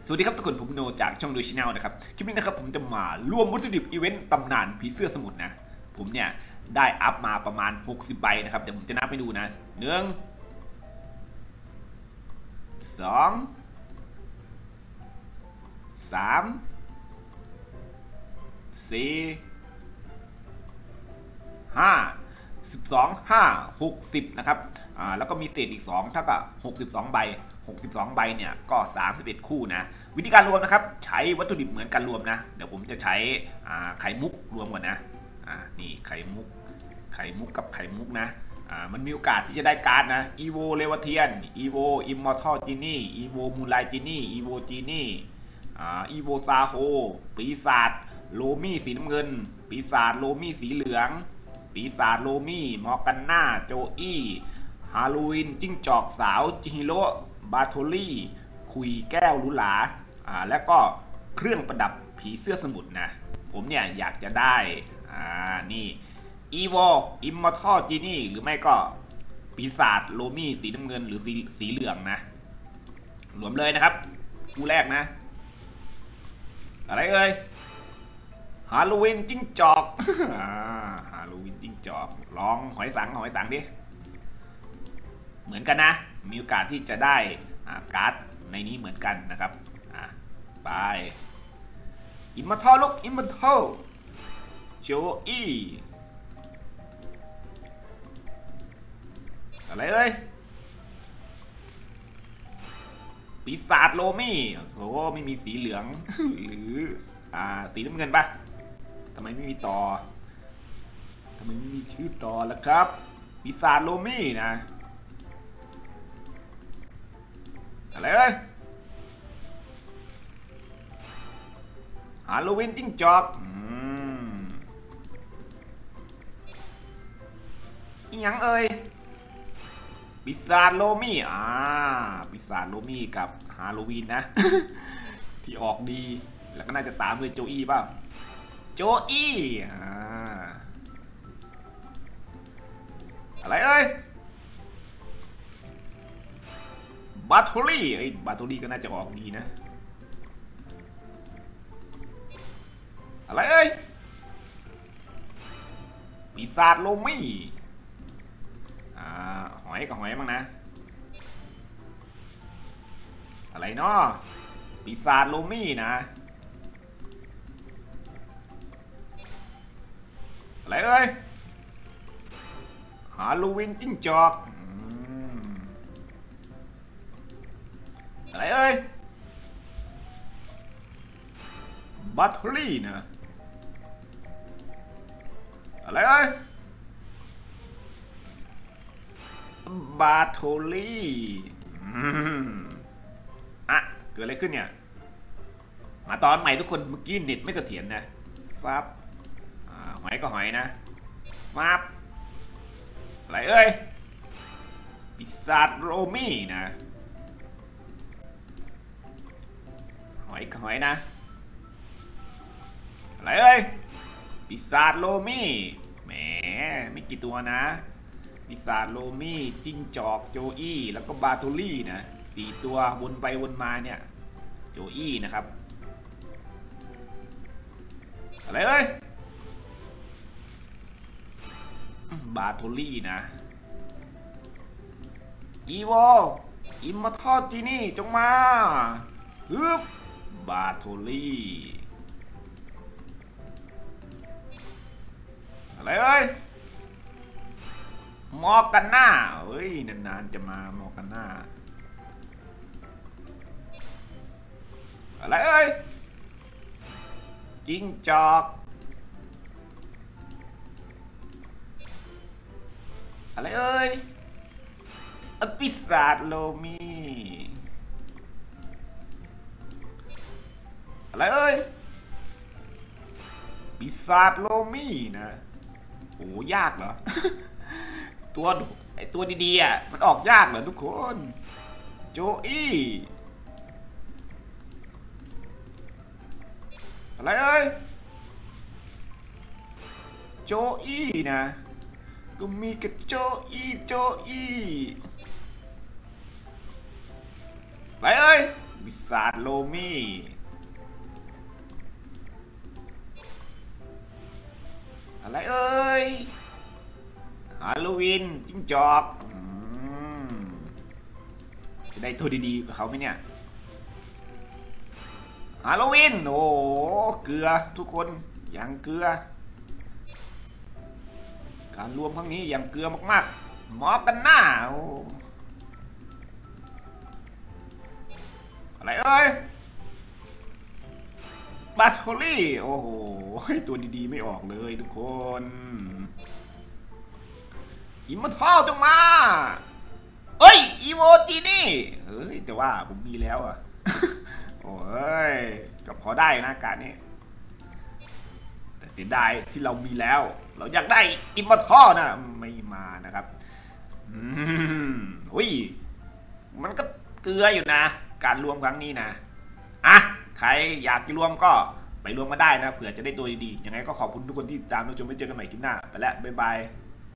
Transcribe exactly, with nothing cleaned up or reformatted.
สวัสดีครับทุกคนผมโนจากช่องดูชแนลนะครับคลิปนี้นะครับผมจะมารวมวัตถุดิบอีเวนต์ตำนานผีเสื้อสมุทรนะผมเนี่ยได้อัพมาประมาณหกสิบใบนะครับเดี๋ยวผมจะนับให้ดูนะหนึ่งสองสามสี่ห้าสิบสองห้าหกสิบนะครับอ่าแล้วก็มีเศษอีกสองเท่ากับหกสิบสองใบหกสิบสองใบเนี่ยก็สามสิบเอ็ดคู่นะวิธีการรวมนะครับใช้วัตถุดิบเหมือนกันรวมนะเดี๋ยวผมจะใช้อ่าไข่มุกรวมก่อนนะอ่านี่ไข่มุกไข่มุกกับไข่มุกนะอ่ามันมีโอกาสที่จะได้การ์ดนะอีโวเลวเทียนอีโวอิมมอร์ทัลจีนี่อีโวมูไลจีนี่อีโวจีนี่อ่าอีโวซาโฮปีศาจโลมี่สีน้ำเงินปีศาจโลมี่สีเหลืองปีศาจโลมี่มอร์กันน่าโจอี้ฮาโลวีนจิ้งจอกสาวจิฮิโร่บาโทลี่คุยแก้วลุหลาอ่าและก็เครื่องประดับผีเสื้อสมุทรนะผมเนี่ยอยากจะได้อ่านี่อีโวอิมมอร์ทัลจีนี่หรือไม่ก็ปีศาจโลมี่สีน้ำเงินหรือสีสีเหลืองนะรวมเลยนะครับคู่แรกนะอะไรเอ่ยฮาโลวีนจิ้งจอกฮาโลวีนจิ้งจอกลองหอยสังหอยสังดิเหมือนกันนะมีโอกาสที่จะได้การ์ดในนี้เหมือนกันนะครับไปอิมมอร์ทัลลุกอิมมอร์ทัลโจอี้อะไรเอ้ยปีศาจโลมี่โอ้ไม่มีสีเหลืองหรืออ่าสีน้ำเงินปะทำไมไม่มีต่อทำไมไม่มีชื่อต่อล่ะครับปีศาจโลมี่นะอะไรเอ้ยฮาโลวีนจิ้งจอกอืมอีหยังเอ้ยปีศาจโลมี่อ่าปีศาจโลมี่กับฮาโลวีนนะ ที่ออกดีแล้วก็น่าจะตามด้วยโจอี้ป่ะโจอี้อ่าอะไรเอ้ยบาโทลี่ไอ้บาโทลี่ก็น่าจะออกดีนะอะไรเอ้ยปีศาจโลมี่อ่าหอยกับหอยมั้งนะอะไรเนาะปีศาจโลมี่นะอะไรเอ้ยฮาโลวีนจิ้งจอกอะไรเอ้ยบัตเทอรี่นะอะไรเอ้ยบาโทลี่อ่ะเกิดอะไรขึ้นเนี่ยมาตอนใหม่ทุกคนเมื่อกี้เน็ตไม่เสถียรนะฟับหอยก็หอยนะฟับอะไรเอ้ยปีศาจโรมี่นะหอยก็หอยนะอะไรเอ้ยปีศาจโลมี่แหมไม่กี่ตัวนะปีศาจโลมี่จิ้งจอกโจอี้แล้วก็บาโทลี่นะสี่ตัววนไปวนมาเนี่ยโจอี้นะครับอะไรเอ้ยบาโทลี่นะอีโวอิมมอร์ทัลจีนี่จงมาฮึบบาโทลี่อะไรเอ้ยมอร์กันน่าเฮ้ยนานๆจะมามอร์กันน่าอะไรเอ้ยจิ้งจอกอะไรเอ้ยปีศาจโลมี่อะไรเอ้ยปีศาจโลมี่นะโอ้ยากเหรอ ตัวไอตัวดีๆอ่ะมันออกยากเหรอทุกคนโจอี้อะไรเอ้ยโจอี้นะก็มีกับโจอี้โจอี้อะไรเอ้ยวิสาดโลมี่อะไรเอ้ยฮาโลวีนจิ้งจอกจะได้ตัวดีๆกับเขาไหมเนี่ยฮาโลวีนโอ้เกลือทุกคนอย่างเกลือการรวมครั้งนี้อย่างเกลือมากๆหมอกันหน้าโอ้อะไรเอ้ยบาโทลี่โอ้โหตัวดีๆไม่ออกเลยทุกคนอิมมอร์ทัลจงมาเอ้ยอีโวจีนี่เฮ้ยแต่ว่าผมมีแล้วอ่ะ โอ้ยก็พอได้นะการนี้แต่เสียดายที่เรามีแล้วเราอยากได้อิมมอร์ทัลนะไม่มานะครับอืมอุ้ยมันก็เกลืออยู่นะการรวมครั้งนี้นะอ่ะใครอยากจะรวมก็ไปรวมมาได้นะเผื่อจะได้ตัวดีๆยังไงก็ขอบคุณทุกคนที่ติดตามรับชมไว้เจอกันใหม่คลิปหน้าไปแล้วบ๊ายบาย